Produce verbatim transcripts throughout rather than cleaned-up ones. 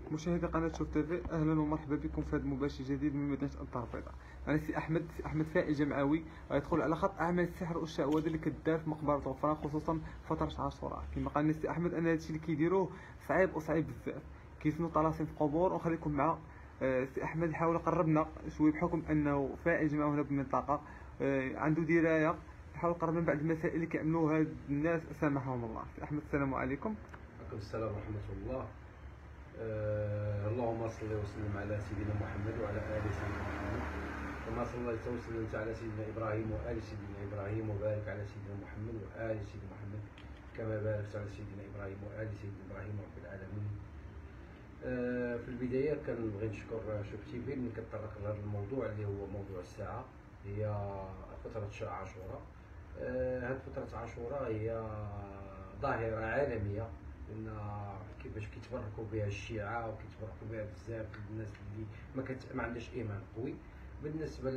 مشاهدي قناة شوف تيفي، اهلا ومرحبا بكم في هذا المباشر جديد من مدينة الدار البيضاء. انا سي احمد سي احمد فائي جمعاوي، غيدخل على خط اعمال السحر والشعوذه اللي كدار في مقبرة غفران، خصوصا فترة عاشوراء. كما قال سي احمد ان هادشي اللي كيديروه صعيب وصعيب بزاف، كيفنوا طلاسم في القبور. ونخليكم مع آه سي احمد يحاول يقربنا شويه، بحكم انه فائي جمعه هنا بالمنطقه، آه عنده درايه، يحاول يقربنا بعض المسائل اللي كيعملوها هاد الناس سامحهم الله. سي احمد السلام عليكم. عليكم السلام ورحمة الله. آه اللهم صل وسلم على سيدنا محمد وعلى آل سيدنا محمد، كما صليت وسلمت على سيدنا إبراهيم وآل سيدنا إبراهيم، وبارك على سيدنا محمد وآل سيدنا محمد كما باركت على سيدنا إبراهيم وآل سيدنا إبراهيم رب العالمين. آه في البداية كنبغي نشكر شوف تيفي اللي كتطرق لهذا الموضوع اللي هو موضوع الساعة، هي فترة شهر عاشوراء. آه هذه فترة عاشوراء هي ظاهرة عالمية، ان كيفاش كيتبركوا بها الشيعة وكيتبركوا بها بزاف الناس اللي ما كت... ما عندهاش ايمان قوي. بالنسبه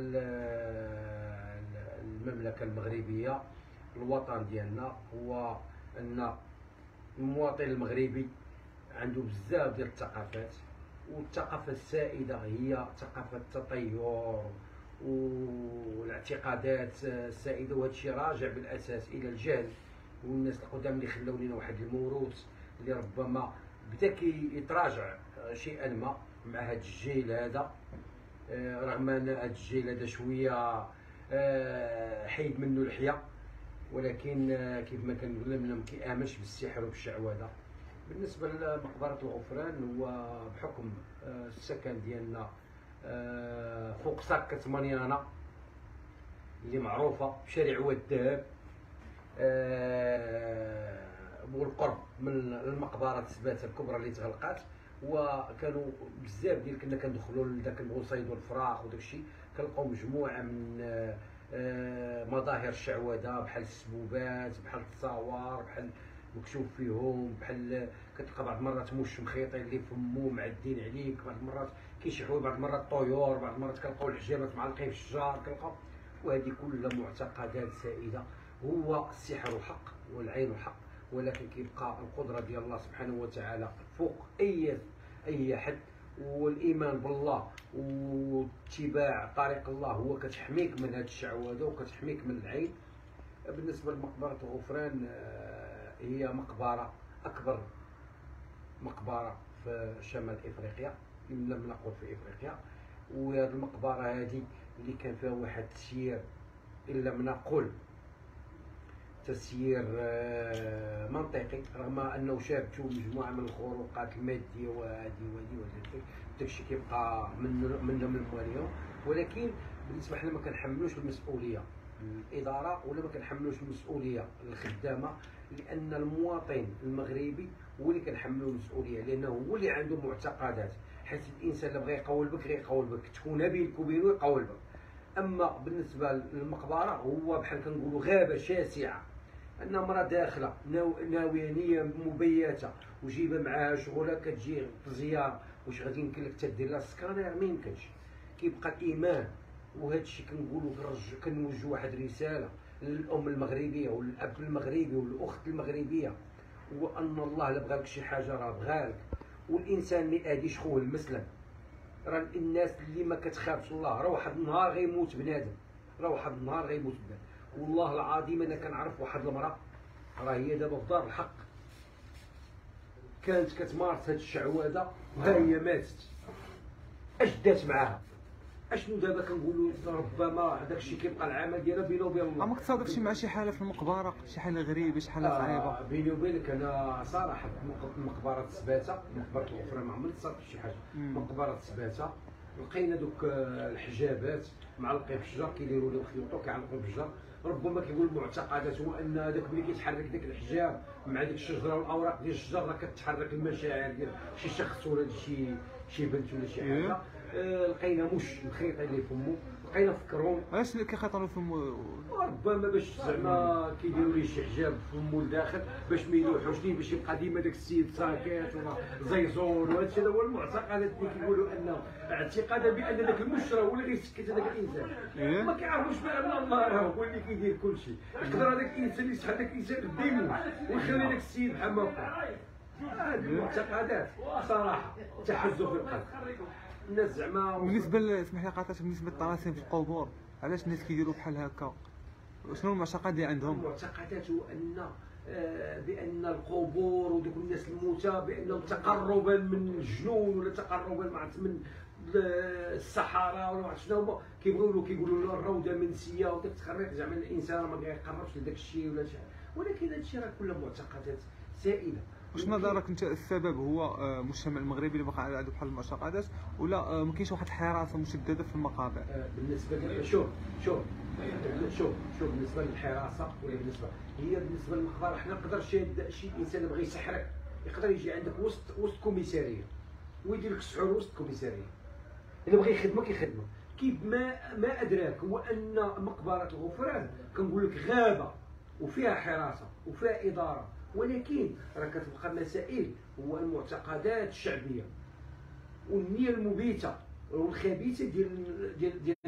للمملكه المغربيه، الوطن ديالنا هو ان المواطن المغربي عنده بزاف ديال الثقافات، والثقافه السائده هي ثقافه التطير والاعتقادات السائده، وهذا الشيء راجع بالاساس الى الجهل. والناس القدام اللي خلاو لنا واحد الموروث اللي ربما بدا كيتراجع شيئا ما مع هذا الجيل هذا، رغم ان هذا الجيل هذا شويه حيد منه الحياه، ولكن كيف ما كنقول ما كيامنش بالسحر وبالشعوذه. بالنسبه لمقبره الغفران، هو بحكم السكن ديالنا فوق ساكة مانيانا اللي معروفه بشارع وداب، والقرب من المقبره سباته الكبرى اللي تغلقات، وكانوا بزاف ديال كنا كندخلوا لذاك نبغوا نصيدوا الفراخ وداك الشيء، كنلقاو مجموعه من مظاهر الشعوذه بحال السبوبات، بحال التصاور، بحال مكشوف فيهم، بحال كتلقى بعض المرات موش مخيطين اللي فمو معدين عليك، بعض المرات كيشحوا، بعض المرات الطيور، بعض المرات كنلقاو الحجامات معلقين في الشجار كنلقاو. وهذه كلها معتقدات سائده. هو السحر حق والعين حق، ولكن كيبقى القدره ديال الله سبحانه وتعالى فوق اي اي حد، والايمان بالله واتباع طريق الله هو كتحميك من هذه الشعوذه وكتحميك من العين. بالنسبه لمقبره الغفران، هي مقبره اكبر مقبره في شمال افريقيا، ان لم نقل في افريقيا. وهذه المقبره هذه اللي كان فيها واحد التسيير، ان لم نقل تسيير منطقي، رغم انه شاركوا مجموعه من الخروقات الماديه وهذه وهذه وهذه، داكشي كيبقى من منهم المواليهم. ولكن بالنسبه حنا ما كنحملوش المسؤوليه الاداره ولا ما كنحملوش المسؤوليه الخدامه، لان المواطن المغربي هو اللي كنحملو المسؤوليه، لانه هو اللي عنده معتقدات. حيت الانسان اللي بغى يقول بك غيقول بك، تكون بينك وبينه يقول بك. اما بالنسبه للمقبره، هو بحال كنقولوا غابه شاسعه، ان امراه داخله ناويه نيه مبيته وجيبه معاها شغله كتجي زياره، واش غادي يمكن لك تدير لها السكانير؟ ما يمكنش. كيبقى الايمان. وهذا الشيء كنقولوا كنوجه واحد الرساله للام المغربيه والاب المغربي والاخت المغربيه، هو ان الله الا بغى لك شي حاجه راه بغالك. والانسان ما ياديش خوه المسلم. راه الناس اللي ما كتخافش الله، راه واحد النهار غيموت بنادم، راه واحد النهار غيموت بنادم. والله العظيم انا كنعرف واحد المراه، راه هي دابا في دار الحق، كانت كتمارس هاد الشعوذه وها هي ماتت. اش دات معاها؟ اشنو دابا كنقولوا؟ ربما داك الشيء كيبقى العمل ديالها بينه وبين الله. ما تصادفش مع شي حاله في المقبره، شي حاله غريبه، شي حاله صعيبه؟ آه بيني وبينك انا صراحه مقبره سباته، مقبره الغفران، ما عمري تصادف شي حاجه. مقبره سباته لقينا دوك الحجابات معلقين في الشجر، كيديروا لهم خيوط كيعلقوا في الشجر. ربما كيقول المعتقدات هو ان هذاك ملي كيتحرك داك الحجاب مع ديك الشجره والاوراق ديال الشجر، راه كتحرك المشاعر ديال شي شخص ولا شي شي بنت ولا شي حاجه. آه لقينا مش مخيط اللي فمو، لقينا فكرهم علاش كيخيطوا فمو؟ ربما باش زعما كيديروا ليه شي حجاب فمو لداخل باش ما يلوحوش ليه، باش يبقى ديما داك السيد ساكت ولا زيزون. وهذا الشيء هذا هو المعتقدات اللي كيقولوا انه اعتقادا بان داك المش راه هو اللي غيسكت هذاك الانسان. ما كيعرفوش بان الله راه هو اللي كيدير كل شيء. يقدر هذاك الانسان يسحب داك الانسان قدامه ويخلي داك السيد بحال ما بقى. هذه المعتقدات صراحه تحز في القلب الناس زعما. بالنسبه ل- اسمح لي قاطعتك، بالنسبه للطلاسم في القبور، علاش الناس كيديروا بحال هكا؟ شنو المعتقد اللي عندهم؟ المعتقدات هو ان آه، بان القبور ودوك الناس الموتى بانهم تقربا من الجنون ولا تقربا مع من الصحراء ولا ما عرفت شنو هما كيبغيو له كيقولوا له الروضه منسيه وداك التخريق زعما الانسان ما كيقربش لذاك الشيء ولا شي، ولكن هذا الشيء راه كله معتقدات سائله. واش نظرك انت السبب هو آه، المجتمع المغربي اللي باقي عنده بحال المعتقدات، ولا آه، ما كاينش واحد الحراسه مشدده في المقابر؟ آه، بالنسبه ل- شوف شوف شوف شوف بالنسبه للحراسه ولا بالنسبه هي بالنسبه للمقبره، حنا نقدر شي شي انسان بغى يسحرك يقدر يجي عندك وسط وسط كوميساريه ويدير لك السحور وسط كوميساريه، الا بغى يخدمك يخدمك. كيف ما ما ادراك هو ان مقبره الغفران كنقول لك غابه وفيها حراسه وفيها اداره، ولكن راه كتبقى مسائل هو المعتقدات الشعبيه والنيه المبيته والخبيثه ديال ديال ديال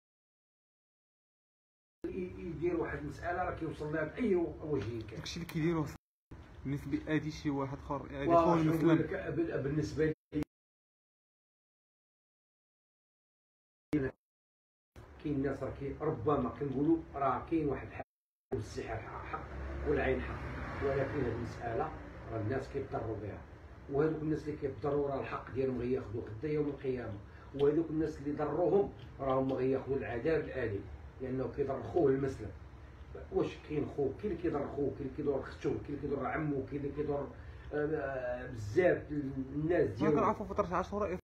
يدير واحد المساله راه كيوصل لها باي وجه كان. داكشي اللي كيديروه بالنسبه لادي شي واحد اخر يعني واش خونا نقول المسلم. لك بال- بالنسبه لي كاين ناس راه كي ربما كنقولوا راه كاين واحد الحاجه والسحر حق والعين حق، ولكن هذه المساله راه الناس كيضطروا بها، وهذوك الناس اللي كيضطروا راه الحق ديالهم غياخذوه غدا يوم القيامه، وهذوك الناس اللي ضروهم راهم غياخذوا العذاب الاليم لانه كيضرخوه المسلم. واش كاين خو كاين اللي كيضر خوه، كاين اللي كيضر اختو، كاين اللي كيضر عمو، كاين اللي كيضر آه، بزاف الناس ما ديالو. كنعرفوا فتره عاشوراء